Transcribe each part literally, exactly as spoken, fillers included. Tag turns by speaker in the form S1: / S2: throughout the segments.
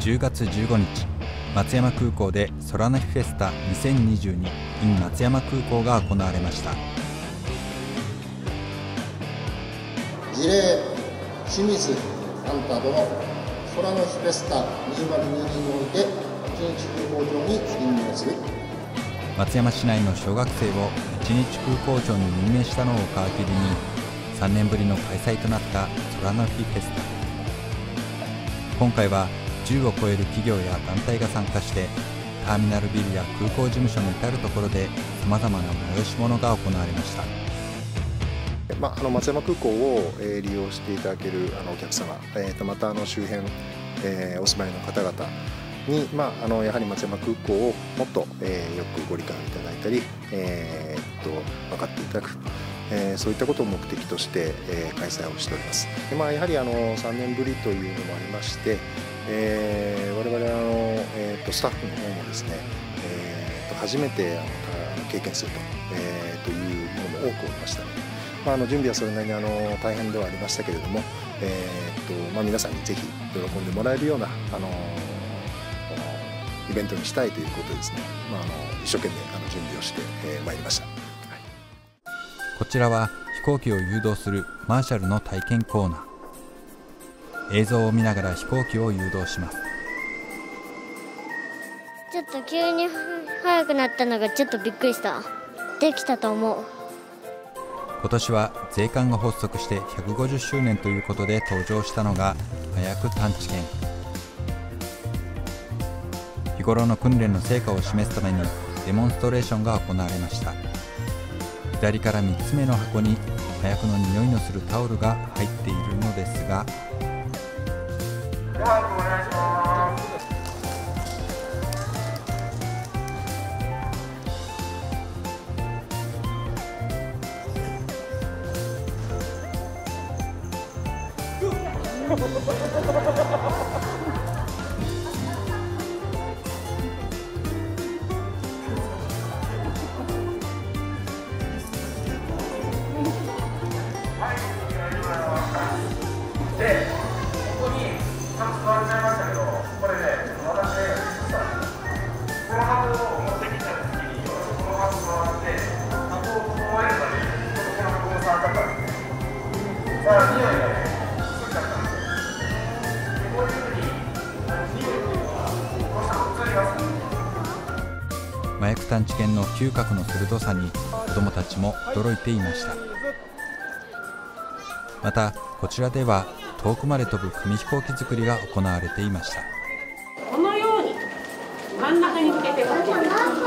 S1: じゅうがつじゅうごにち、松山空港で空の日フェスタにせんにじゅうに in 松山空港が行われました。
S2: 辞令清水あんた殿、空の日フェスタにせんにじゅうににおいて一日空港長に任命する。
S1: 松山市内の小学生を一日空港長に任命したのを皮切りにさんねんぶりの開催となった空の日フェスタ。今回はじゅうを超える企業や団体が参加して、ターミナルビルや空港事務所の至るところでさまざまな催し物が行われました。
S3: まあ、あの松山空港を、えー、利用していただけるあのお客様、えー、とまたあの周辺、えー、お住まいの方々に、まあ、あのやはり松山空港をもっと、えー、よくご理解いただいたり、えー、と分かっていただく、えー、そういったことを目的として、えー、開催をしております。で、まあ、やはりあのさんねんぶりというのもありまして、えー、我々あの、えー、とスタッフの方もですね、えー、と初めてあの経験すると、えー、というものも多くおりましたので、まあ、あの準備はそれなりにあの大変ではありましたけれども、えーとまあ、皆さんにぜひ喜んでもらえるようなあのイベントにしたいということでですね、まあ、あの一生懸命あの準備をしてまいりました。はい、
S1: こちらは飛行機を誘導するマーシャルの体験コーナー。映像を見ながら飛行機を誘導します。
S4: ちょっと急に速くなったのがちょっとびっくりした。できたと思う。
S1: 今年は税関が発足してひゃくごじゅっしゅうねんということで登場したのが麻薬探知犬。日頃の訓練の成果を示すためにデモンストレーションが行われました。左からみっつめの箱に麻薬の匂いのするタオルが入っているのですが、
S5: お願いします。で、ここにちゃんと座れちゃいましたけど、これね、私ね、この箱を持ってきたときに、私この箱触って、箱をこうやればね、ちょっとこの箱を触っちゃったんですね。だから匂いがね、ついちゃったんですよ。で、こういうふうに、匂いっていうのは、どうしても移りますね。
S1: 麻薬探知犬の嗅覚の鋭さに子どもたちも驚いていました。またこちらでは遠くまで飛ぶ紙飛行機作りが行われていました。
S6: このように真ん中に向けてかける。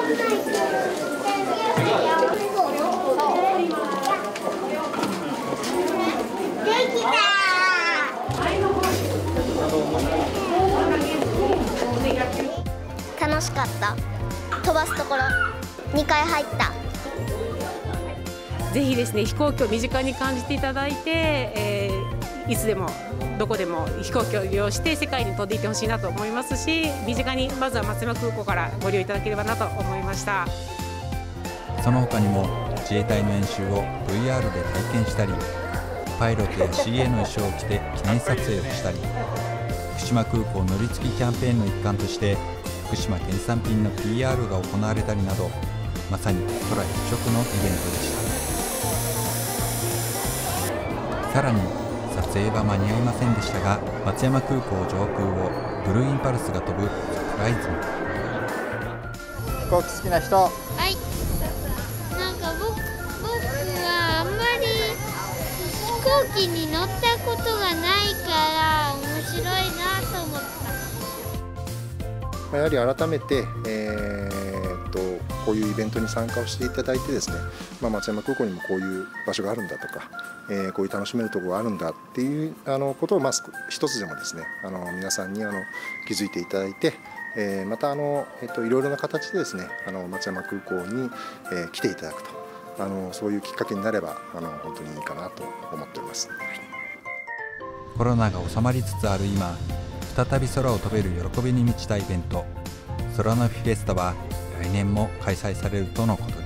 S4: 楽しかった。飛ばすところにかい入った。
S6: ぜひですね、飛行機を身近に感じていただいて、えー、いつでもどこでも飛行機を利用して世界に飛んでいってほしいなと思いますし、身近にまずは松山空港からご利用いただければなと思いました。
S1: その他にも自衛隊の演習を ブイアール で体験したり、パイロットや シーエー の衣装を着て記念撮影をしたり、福島空港乗り継ぎキャンペーンの一環として福島県産品の ピーアール が行われたりなど、まさに空一色のイベントでした。さらに撮影は間に合いませんでしたが、松山空港上空をブルーインパルスが飛ぶサプライズも。
S2: 飛行機好きな人。
S4: はい。なんか僕僕はあんまり飛行機に乗ったことがないから面白いなと思った。
S3: やはり改めて、えー、とこういうイベントに参加をしていただいてですね、まあ、松山空港にもこういう場所があるんだとか、えー、こういう楽しめるところがあるんだっていうあのことを、まあ、一つでもですね、あの皆さんにあの気づいていただいて、えー、またあの、えー、といろいろな形でですね、あの松山空港に、えー、来ていただくと、あのそういうきっかけになればあの本当にいいかなと思っております。
S1: コロナが収まりつつある今、再び空を飛べる喜びに満ちたイベント、空の日フェスタは来年も開催されるとのことです。